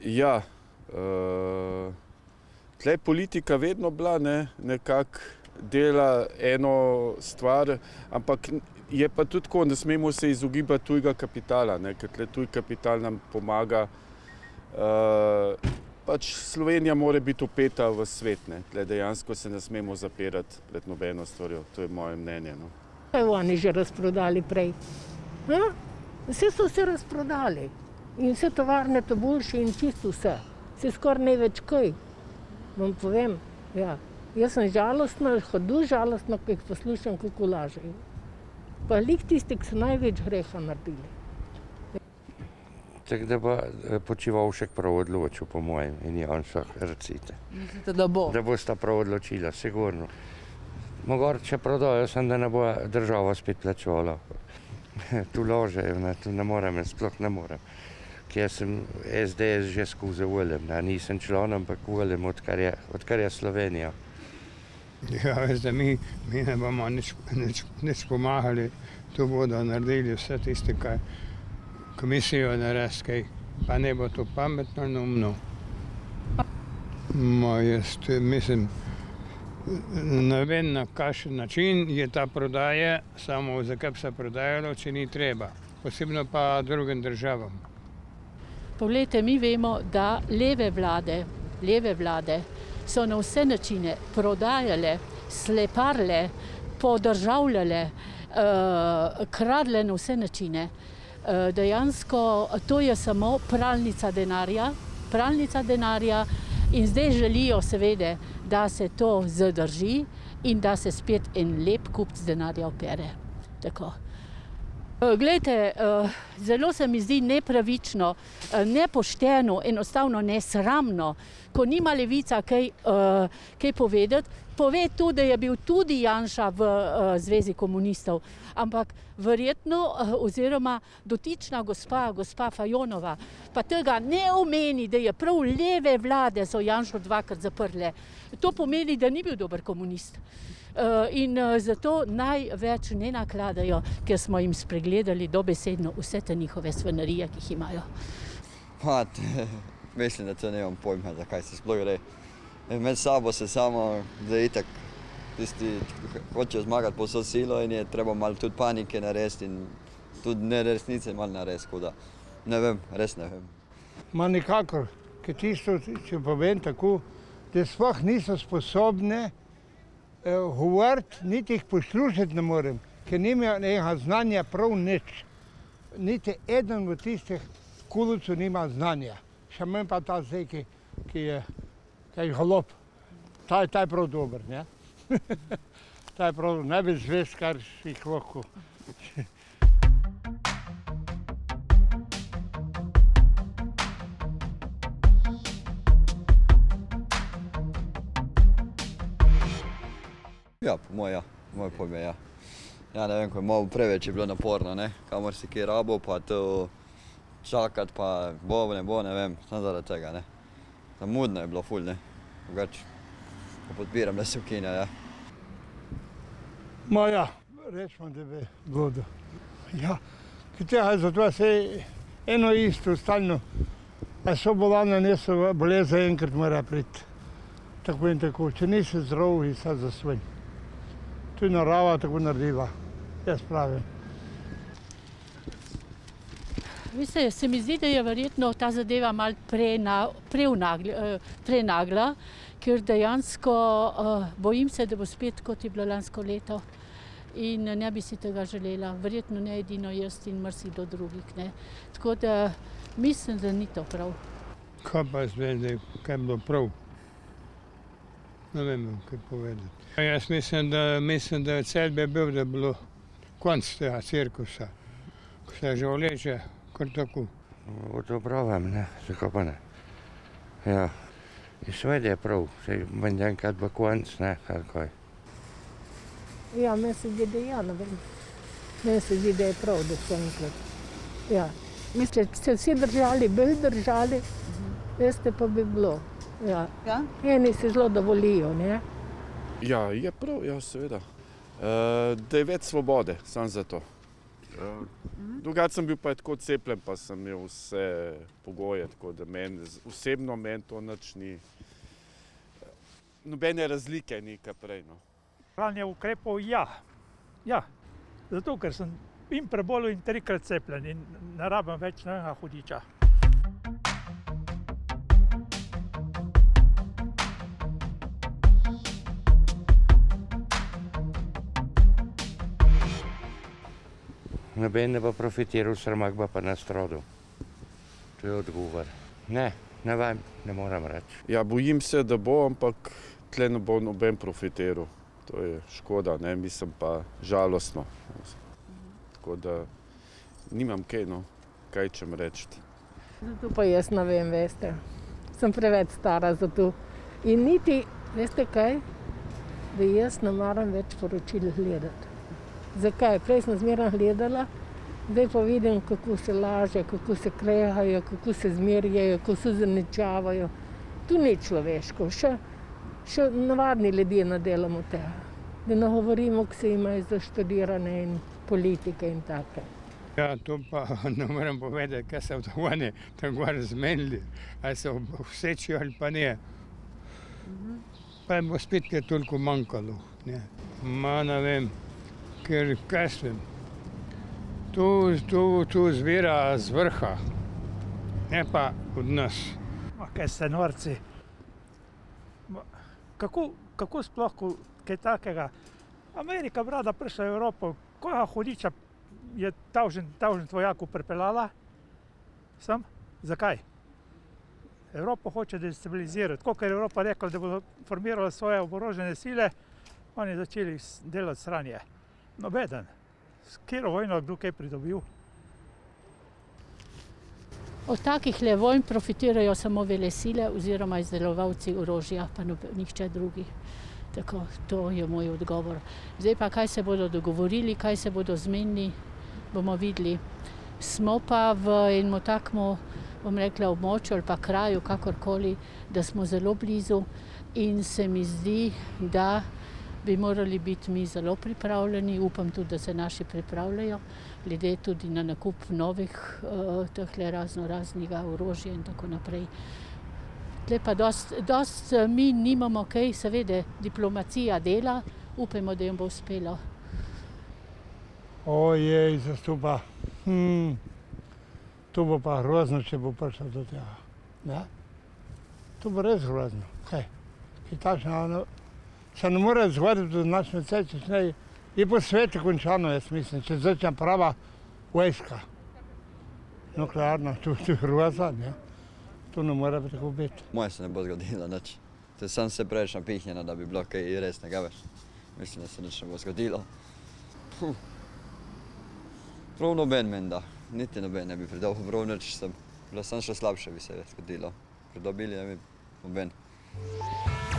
Ja, tle politika vedno bila, nekako dela eno stvar, ampak je pa tudi tako, da smemo se izogibati tujega kapitala, ker tle tuj kapital nam pomaga. Pač Slovenija mora biti vpeta v svet, tle dejansko se ne smemo zapirati pred nobeno stvarjo, to je moje mnenje. Kaj oni že razprodali prej? Vse so se razprodali in vse tovarne to boljše in čisto vse. Se skoraj ne več kaj, vam povem. Ja. Jaz sem žalostna, hodu žalostna, ko jih poslušam, kako lažejo. Pa lik tisti, ki so največ greha naredili. Tako da bo Počivalšek prav odločil, po mojem, in Janša, recite. Mislite, da bo? Da bosta prav odločila, sigurno. Mogoče prodajo, sem da ne bo država spet plačevala. Tu lažejo, tu ne morem, sploh ne morem. Ker sem SDS že skozi volim, nisem član, ampak volim, odkar je Slovenija. Ja, veste, mi ne bomo nič pomagali, tu bodo naredili vse tiste, kaj komisijo narediti, kaj pa ne bo to pametno in umno. Jaz mislim, ne vem, na kakšen način je ta prodaja, samo zakaj se prodajalo, če ni treba, posebno pa drugim državam. Poglejte, mi vemo, da leve vlade so na vse načine prodajale, sleparle, podržavljale, kradle na vse načine. Dejansko to je samo pralnica denarja in zdaj želijo seveda, da se to zadrži in da se spet en lep kupec denarja opere. Tako. Glejte, zelo se mi zdi nepravično, nepošteno, enostavno nesramno, ko nima Levica kaj povedati. Pove tudi, da je bil tudi Janša v Zvezi komunistov, ampak verjetno, oziroma dotična gospa Fajonova, pa tega ne omeni, da je prav leve vlade so Janšo dvakrat zaprle. To pomeni, da ni bil dober komunist. In zato največ ne nakladajo, ker smo jim spregledali dobesedno vse te njihove svinjarije, ki jih imajo. Mislim, da to nemam pojma, zakaj se sploh gre. Med sabo se samo, da itak tisti hočejo zmagati po vso silo in je treba malo tudi panike narediti in tudi neresnice malo narediti, tako da ne vem, res ne vem. Ma nikakor, ker tisto, če povem tako, da sploh niso sposobne govoriti, niti jih poslušati ne morem, ker nimajo nekega znanja prav nič. Niti eden v tistih kulovcev nima znanja. Še manj pa ta zdaj, ki je golob. Ta je prav dober, ne? Ta je prav največ zvest, kar jih lahko. Ja, po moje pojme, ja. Ja, ne vem, ko je malo preveč je bilo naporno, kamor si kaj rabo, pa to čakati, pa bo, ne bo, ne vem, samo zaradi tega, Zamudno je bilo ful, drugače pa podpiram, da se ukine, ja. Ma ja, rečemo, da bi bilo. Ja, ker tega je zato vse eno isto, stalno. A so bolane, niso bolezen, enkrat mora priti. Tako in tako, če nisi zdrav, je sad za svoj. To je narava tako naredila, jaz pravim. Veste, se mi zdi, da je verjetno ta zadeva malo prenagla, ker dejansko bojim se, da bo spet, kot je bilo lansko leto. In ne bi si tega želela, verjetno ne edino jaz in marsikdo drugih. Tako da mislim, da ni to prav. Kaj pa jaz vem, kaj je bilo prav? Ne vem, kaj povedati. Jaz mislim, da cel bi bil, da je bilo konc tega cirkusa, ko se že vleče. Kar tako. Odobravam, zakaj pa ne. Ja, in seveda je prav, saj manj enkrat bo konc, ali kaj. Ja, meni se zdi, da ja, ne vem. Meni se zdi, da je prav, da so enkrat. Ja. Če se vsi držali, bolj držali, veste, pa bi bilo. Ja. Eni se zelo dovolijo, ne? Ja, je prav, ja, seveda. Da je več svobode, samo za to. Drugače sem bil pa tako cepljen, pa sem imel vse pogoje, tako da osebno meni to nič ni. Nobene razlike ni kaj prej. No. Branje ukrepov ja. Zato, ker sem in prebolel in 3-krat cepljen in ne rabim več nobenega hudiča. Noben ne bo profitiral, Srmak bo pa nastradal. To je odgovor. Ne vem, ne moram reči. Ja, bojim se, da bo, ampak tle ne bo noben profitiral. To je škoda, ne, mislim pa žalostno. Tako da nimam kaj čem reči. Zato pa jaz ne vem, veste. Sem preveč stara za to. In niti, veste kaj, da jaz ne maram več poročil gledati. Zakaj? Prej sem zmeraj gledala, zdaj pa vidim, kako se laže, kako se krehajo, kako se zmerjajo, kako se zaničavajo. Tu ni človeško, še navadni ljudje ne delamo tega. Da ne govorimo, ko se imajo zaštudirane in politike in take. Ja, to pa ne morem povedati, kaj se v oni tam gor zmenili, ali se vsečijo ali pa ne. Pa bo spet kaj toliko manjkalo. Ne vem, ker kaj svem. Tu zvira z vrha, ne pa od nas. Kaj ste norci? Kako sploh kaj takega? Amerika brada prišla v Evropo, koja hudiča je tavžen vojakov pripeljala? Sem? Zakaj? Evropo hoče destabilizirati. Tako, ker je Evropa rekla, da bodo formirala svoje oborožene sile, oni začeli delati sranje. Nobeden. S katero vojno kdo kaj pridobil? Od takih vojn profitirajo samo velesile oziroma izdelovalci orožja, pa nihče drugi. Tako, to je moj odgovor. Zdaj pa, kaj se bodo dogovorili, kaj se bodo zmenili, bomo videli. Smo pa v enem takmu, bom rekla, območju ali pa kraju, kakorkoli, da smo zelo blizu in se mi zdi, da bi morali biti mi zelo pripravljeni, upam tudi, da se naši pripravljajo, glede tudi na nakup novih raznoraznega orožja in tako naprej. Tle pa dost mi nimamo kaj, seveda diplomacija dela, upajmo, da jim bo uspelo. Ojej, zastupa. To bo pa grozno, če bo prišlo do tega. Ja? To bo res grozno. Kaj takšno, se ne more zgoditi do nas mesec, je po svetu končano, jaz mislim, če začne prava vojska. Nuklearna, to je groza, ne? To ne more tako biti. Moje se ne bo zgodilo nič. Sem se preveč napihnjena, da bi bilo kaj resnega več. Mislim, da se nič ne bo zgodilo. Prav noben menda, niti noben ne bi pridobil prav nič, bilo sem še slabše bi se zgodilo. Pridobili ne bi noben.